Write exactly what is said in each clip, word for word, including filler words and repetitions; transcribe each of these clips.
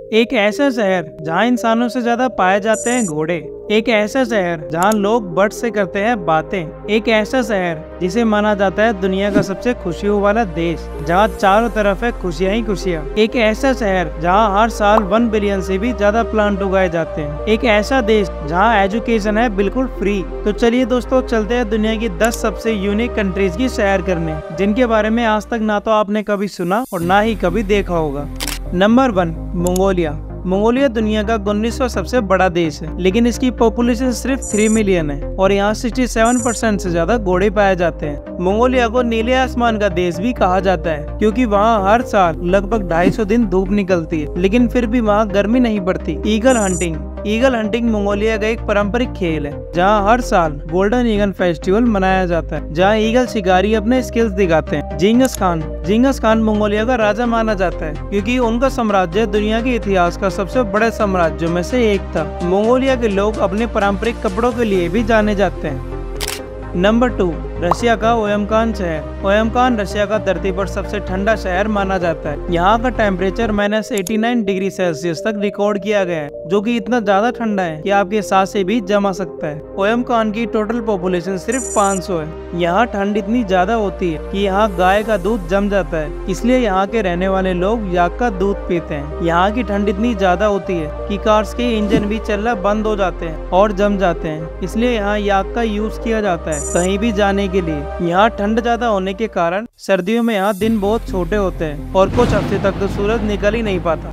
एक ऐसा शहर जहां इंसानों से ज्यादा पाए जाते हैं घोड़े। एक ऐसा शहर जहां लोग बर्ड से करते हैं बातें। एक ऐसा शहर जिसे माना जाता है दुनिया का सबसे खुशियों वाला देश, जहां चारों तरफ है खुशियां ही खुशियां। एक ऐसा शहर जहां हर साल वन बिलियन से भी ज्यादा प्लांट उगाए जाते हैं। एक ऐसा देश जहां एजुकेशन है बिल्कुल फ्री। तो चलिए दोस्तों, चलते हैं दुनिया की दस सबसे यूनिक कंट्रीज की सैर करने, जिनके बारे में आज तक ना तो आपने कभी सुना और ना ही कभी देखा होगा। Number one, Mongolia. मंगोलिया दुनिया का उन्नीसवां सबसे बड़ा देश है, लेकिन इसकी पॉपुलेशन सिर्फ तीन मिलियन है और यहाँ सड़सठ परसेंट से ज्यादा घोड़े पाए जाते हैं। मंगोलिया को नीले आसमान का देश भी कहा जाता है, क्योंकि वहाँ हर साल लगभग ढाई सौ दिन धूप निकलती है, लेकिन फिर भी वहाँ गर्मी नहीं पड़ती। Eagle hunting. Eagle hunting Mongolia का एक पारंपरिक खेल है, जहाँ हर साल गोल्डन ईगल फेस्टिवल मनाया जाता है, जहाँ ईगल शिकारी अपने स्किल्स दिखाते हैं। Genghis Khan. Genghis Khan Mongolia का राजा माना जाता है, क्योंकि उनका साम्राज्य दुनिया के इतिहास का सबसे बड़े साम्राज्यों में से एक था। मंगोलिया के लोग अपने पारंपरिक कपड़ों के लिए भी जाने जाते हैं। नंबर टू, रशिया का ओयमकान शहर। ओयमकान रशिया का धरती पर सबसे ठंडा शहर माना जाता है। यहाँ का temperature minus eighty nine degree Celsius तक रिकॉर्ड किया गया है, जो कि इतना ज्यादा ठंडा है कि आपके सांसें भी जमा सकता है। ओयमकान की टोटल पॉपुलेशन सिर्फ पाँच सौ है। यहाँ ठंड इतनी ज्यादा होती है कि यहाँ गाय का दूध जम जाता है, इसलिए यहाँ के रहने वाले लोग याक का दूध पीते हैं। यहाँ की ठंड इतनी ज्यादा होती है कि कार्स के इंजन भी चलना बंद हो जाते हैं और जम जाते हैं, इसलिए यहाँ याक का यूज किया जाता है कहीं भी जाने के लिए। यहाँ ठंड ज्यादा होने के कारण सर्दियों में यहाँ दिन बहुत छोटे होते हैं और कुछ हफ्ते तक तो सूरज निकल ही नहीं पाता।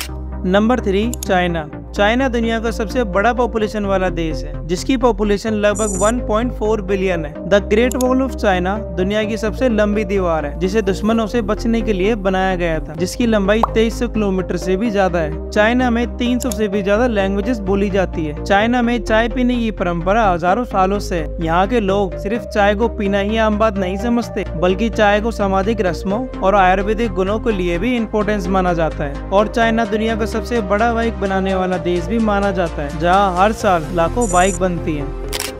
Number three, China. चाइना दुनिया का सबसे बड़ा पॉपुलेशन वाला देश है, जिसकी पॉपुलेशन लगभग वन पॉइंट फोर बिलियन है। The great wall of China दुनिया की सबसे लंबी दीवार है, जिसे दुश्मनों से बचने के लिए बनाया गया था, जिसकी लंबाई तेईस सौ किलोमीटर से भी ज्यादा है। चाइना में तीन सौ से भी ज्यादा लैंग्वेजेस बोली जाती है। चाइना में चाय पीने की परंपरा हजारों सालों से है। यहाँ के लोग सिर्फ चाय को पीना ही आम बात नहीं समझते, बल्कि चाय को सामाजिक रस्मों और आयुर्वेदिक गुणों के लिए भी इम्पोर्टेंस माना जाता है। और चाइना दुनिया का सबसे बड़ा बाइक बनाने वाला देश भी माना जाता है, जहां हर साल लाखों बाइक बनती हैं।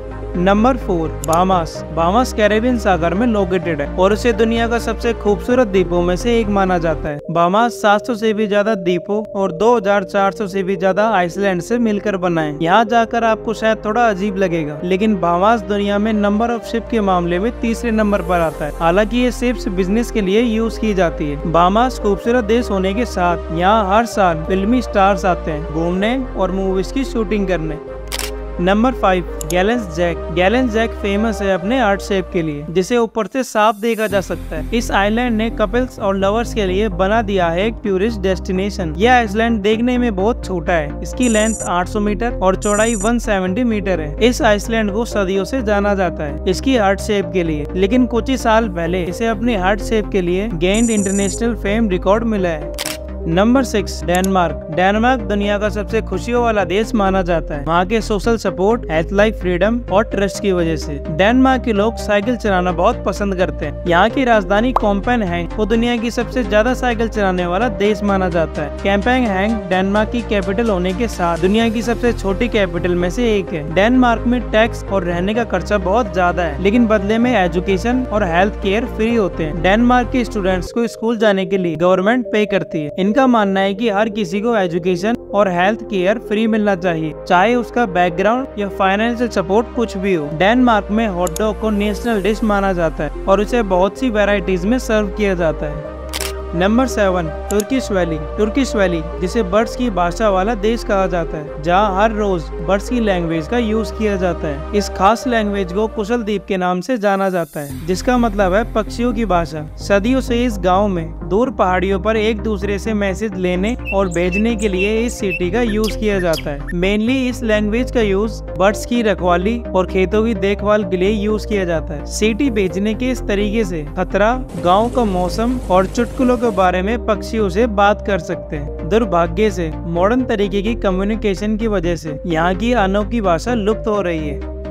Number four, Bahamas. Bahamas Caribbean सागर में लोकेटेड है और उसे दुनिया का सबसे खूबसूरत द्वीपों में से एक माना जाता है। बहामास सात सौ से भी ज्यादा द्वीपों और दो हज़ार चार सौ से भी ज्यादा आइसलैंड से मिलकर बना है। यहाँ जाकर आपको शायद थोड़ा अजीब लगेगा, लेकिन बहामास दुनिया में नंबर ऑफ शिप के मामले में तीसरे नंबर पर आता है। हालांकि ये शिप्स बिजनेस के लिए यूज की जाती है। बहामास खूबसूरत देश होने के साथ यहाँ हर साल फिल्मी स्टार्स आते हैं घूमने और मूवीज की शूटिंग करने। Number five, Galens Jack. Galens Jack famous है अपने आर्ट शेप के लिए, जिसे ऊपर से साफ देखा जा सकता है। इस आइलैंड ने कपल्स और लवर्स के लिए बना दिया है एक टूरिस्ट डेस्टिनेशन। यह आइसलैंड देखने में बहुत छोटा है। इसकी लेंथ आठ सौ मीटर और चौड़ाई एक सौ सत्तर मीटर है। इस आइसलैंड को सदियों से जाना जाता है इसकी हार्ट शेप के लिए, लेकिन कुछ ही साल पहले इसे अपनी हार्ट शेप के लिए गेंड इंटरनेशनल फेम रिकॉर्ड मिला है। Number six, Denmark. डेनमार्क दुनिया का सबसे खुशियों वाला देश माना जाता है, वहाँ के social support, health life freedom और ट्रस्ट की वजह से। डेनमार्क के लोग साइकिल चलाना बहुत पसंद करते हैं। यहाँ की राजधानी कोपेनहेगन को दुनिया की सबसे ज्यादा साइकिल चलाने वाला देश माना जाता है। कोपेनहेगन डेनमार्क की कैपिटल होने के साथ दुनिया की सबसे छोटी कैपिटल में से एक है। डेनमार्क में टैक्स और रहने का खर्चा बहुत ज्यादा है, लेकिन बदले में एजुकेशन और हेल्थ केयर फ्री होते हैं। डेनमार्क के स्टूडेंट्स को स्कूल जाने के लिए गवर्नमेंट पे करती है। का मानना है कि हर किसी को एजुकेशन और हेल्थ केयर फ्री मिलना चाहिए, चाहे उसका बैकग्राउंड या फाइनेंशियल सपोर्ट कुछ भी हो। डेनमार्क में हॉट डॉग को नेशनल डिश माना जाता है और उसे बहुत सी वैरायटीज में सर्व किया जाता है। Number seven, Turkish valley. Turkish valley जिसे बर्ड्स की भाषा वाला देश कहा जाता है, जहाँ हर रोज बर्ड्स की लैंग्वेज का यूज किया जाता है। इस खास लैंग्वेज को कुशल द्वीप के नाम से जाना जाता है, जिसका मतलब है पक्षियों की भाषा। सदियों से इस गांव में दूर पहाड़ियों पर एक दूसरे से मैसेज लेने और भेजने के लिए इस सिटी का यूज किया जाता है। मेनली इस लैंग्वेज का यूज बर्ड्स की रखवाली और खेतों की देखभाल के लिए यूज किया जाता है। सिटी भेजने के इस तरीके से खतरा, गाँव का मौसम और चुटकुलों के बारे में पक्षियों से बात कर सकते हैं। दुर्भाग्य से मॉडर्न तरीके की कम्युनिकेशन की वजह से यहाँ की अनोखी भाषा लुप्त हो रही है।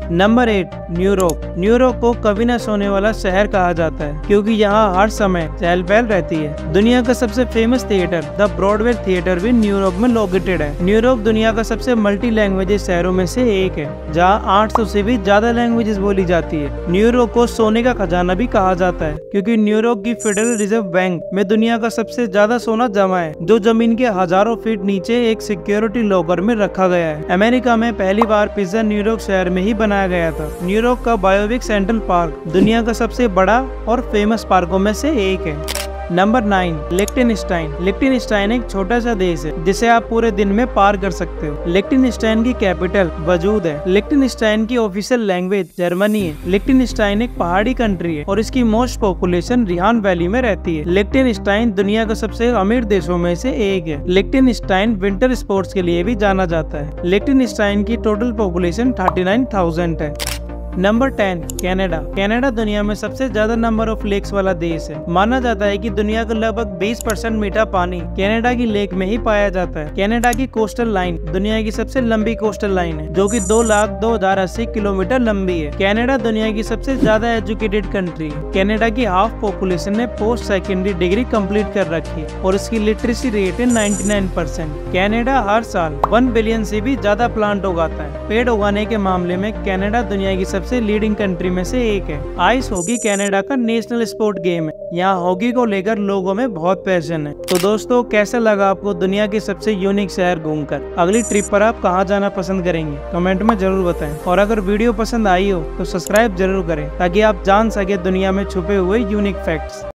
Number eight, New York. न्यूयॉर्क को कभी न सोने वाला शहर कहा जाता है क्योंकि यहाँ हर समय चहल पहल रहती है। दुनिया का सबसे famous theatre the Broadway theatre भी न्यूयॉर्क में लोकेटेड है। न्यूयॉर्क दुनिया का सबसे मल्टी लैंग्वेजेस शहरों में से एक है, जहाँ आठ सौ से भी ज्यादा लैंग्वेजेस बोली जाती है। न्यूयॉर्क को सोने का खजाना भी कहा जाता है क्योंकि न्यूयॉर्क की फेडरल रिजर्व बैंक में दुनिया का सबसे ज्यादा सोना जमा है, जो जमीन के हजारों फीट नीचे एक सिक्योरिटी लॉकर में रखा गया है। अमेरिका में पहली बार पिज्जा न्यूयॉर्क शहर में ही बनाया गया था। न्यूयॉर्क का बायोविक सेंट्रल पार्क दुनिया का सबसे बड़ा और फेमस पार्कों में से एक है। Number nine, लिechtenstein। लिechtenstein एक छोटा सा देश है जिसे आप पूरे दिन में पार कर सकते हो। लिechtenstein की कैपिटल वजूद है। लिechtenstein की ऑफिशियल लैंग्वेज जर्मनी है। लिechtenstein एक पहाड़ी कंट्री है और इसकी मोस्ट पॉपुलेशन रिहान वैली में रहती है। लिechtenstein दुनिया का सबसे अमीर देशों में से एक है। लिechtenstein विंटर स्पोर्ट्स के लिए भी जाना जाता है। लिechtenstein की total population thirty nine thousand है। Number ten, Canada. कनाडा दुनिया में सबसे ज्यादा नंबर ऑफ लेक्स वाला देश है। माना जाता है कि दुनिया का लगभग बीस परसेंट मीठा पानी कनाडा की लेक में ही पाया जाता है। कनाडा की कोस्टल लाइन दुनिया की सबसे लंबी कोस्टल लाइन है, जो कि दो लाख दो हजार अस्सी किलोमीटर लंबी है। कनाडा दुनिया की सबसे ज्यादा एजुकेटेड कंट्री है। कनाडा की हाफ पॉपुलेशन ने पोस्ट सेकेंडरी डिग्री कंप्लीट कर रखी है और इसकी लिटरेसी रेट है नाइन्टी नाइन परसेंट। कनाडा हर साल वन बिलियन से भी ज्यादा प्लांट उगाता है। पेड़ उगाने के मामले में कनाडा दुनिया की सबसे लीडिंग कंट्री में से एक है। आइस हॉकी कनाडा का नेशनल स्पोर्ट गेम है। यहाँ हॉकी को लेकर लोगों में बहुत पैशन है। तो दोस्तों, कैसा लगा आपको दुनिया के सबसे यूनिक शहर घूमकर? अगली ट्रिप पर आप कहाँ जाना पसंद करेंगे? कमेंट में जरूर बताएं। और अगर वीडियो पसंद आई हो तो सब्सक्राइब जरूर करें ताकि आप जान सके दुनिया में छुपे हुए यूनिक फैक्ट्स।